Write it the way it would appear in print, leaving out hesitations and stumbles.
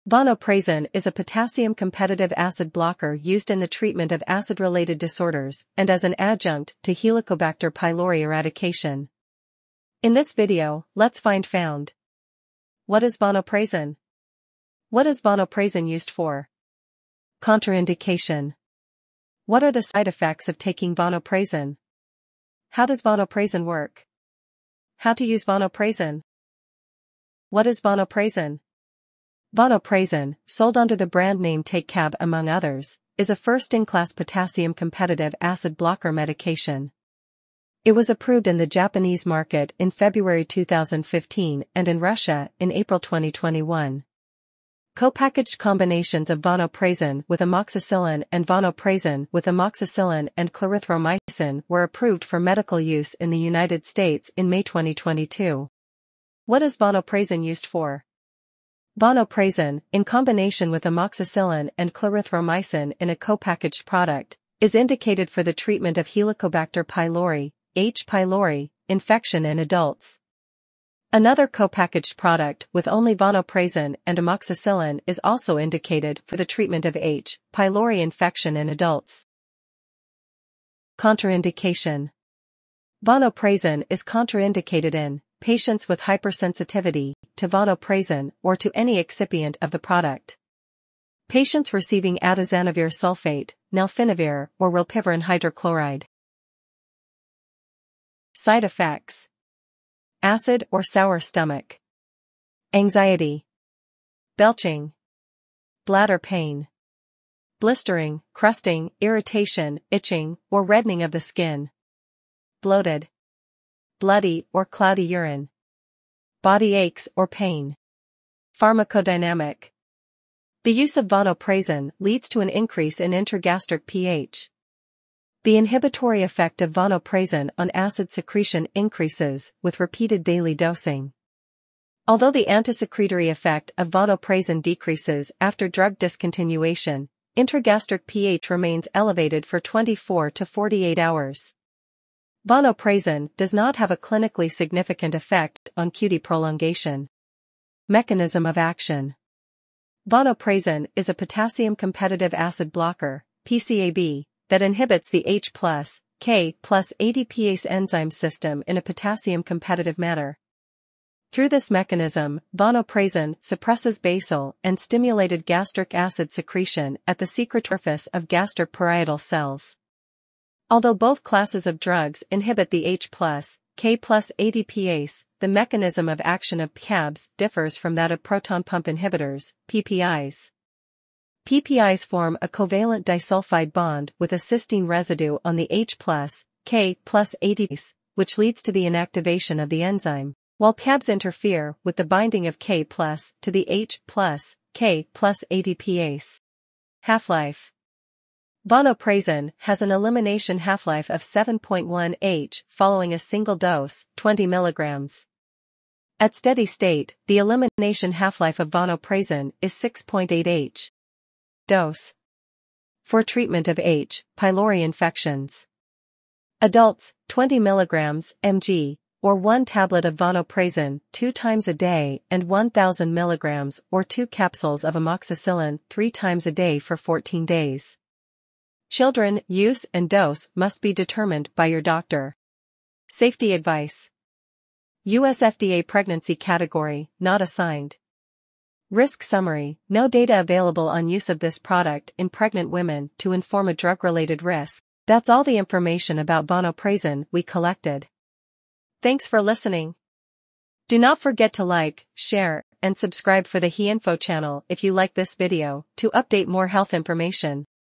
Vonoprazan is a potassium-competitive acid blocker used in the treatment of acid-related disorders and as an adjunct to Helicobacter pylori eradication. In this video, let's found. What is vonoprazan? What is vonoprazan used for? Contraindication. What are the side effects of taking vonoprazan? How does vonoprazan work? How to use vonoprazan? What is vonoprazan? Vonoprazan, sold under the brand name Takecab among others, is a first-in-class potassium-competitive acid blocker medication. It was approved in the Japanese market in February 2015 and in Russia in April 2021. Co-packaged combinations of vonoprazan with amoxicillin and vonoprazan with amoxicillin and clarithromycin were approved for medical use in the United States in May 2022. What is vonoprazan used for? Vonoprazan, in combination with amoxicillin and clarithromycin in a co-packaged product, is indicated for the treatment of Helicobacter pylori, H. pylori, infection in adults. Another co-packaged product with only vonoprazan and amoxicillin is also indicated for the treatment of H. pylori infection in adults. Contraindication. Vonoprazan is contraindicated in patients with hypersensitivity to vonoprazan or to any excipient of the product. Patients receiving atazanavir sulfate, nalfinavir or rilpivirine hydrochloride. Side effects: acid or sour stomach, anxiety, belching, bladder pain, blistering, crusting, irritation, itching, or reddening of the skin, bloated, bloody or cloudy urine, body aches or pain. Pharmacodynamic. The use of vonoprazan leads to an increase in intragastric pH. The inhibitory effect of vonoprazan on acid secretion increases with repeated daily dosing. Although the antisecretory effect of vonoprazan decreases after drug discontinuation, intragastric pH remains elevated for 24 to 48 hours. Vonoprazan does not have a clinically significant effect on QT prolongation. Mechanism of action. Vonoprazan is a potassium-competitive acid blocker, PCAB, that inhibits the H+, K+ ADPase enzyme system in a potassium-competitive manner. Through this mechanism, vonoprazan suppresses basal and stimulated gastric acid secretion at the secretory surface of gastric parietal cells. Although both classes of drugs inhibit the H+, K+ ADPase, the mechanism of action of PCABs differs from that of proton pump inhibitors, PPIs. PPIs form a covalent disulfide bond with a cysteine residue on the H+, K+ ADPase, which leads to the inactivation of the enzyme, while PCABs interfere with the binding of K+ to the H+, K+ ADPase. Half-life. Vonoprazan has an elimination half-life of 7.1 h following a single dose, 20 mg. At steady state, the elimination half-life of vonoprazan is 6.8 h. Dose. For treatment of H. pylori infections. Adults, 20 mg mg, or 1 tablet of vonoprazan 2 times a day and 1,000 mg or 2 capsules of amoxicillin 3 times a day for 14 days. Children, use and dose must be determined by your doctor. Safety advice. US FDA pregnancy category, not assigned. Risk summary: no data available on use of this product in pregnant women to inform a drug-related risk. That's all the information about vonoprazan we collected. Thanks for listening. Do not forget to like, share, and subscribe for the HeInfo channel if you like this video to update more health information.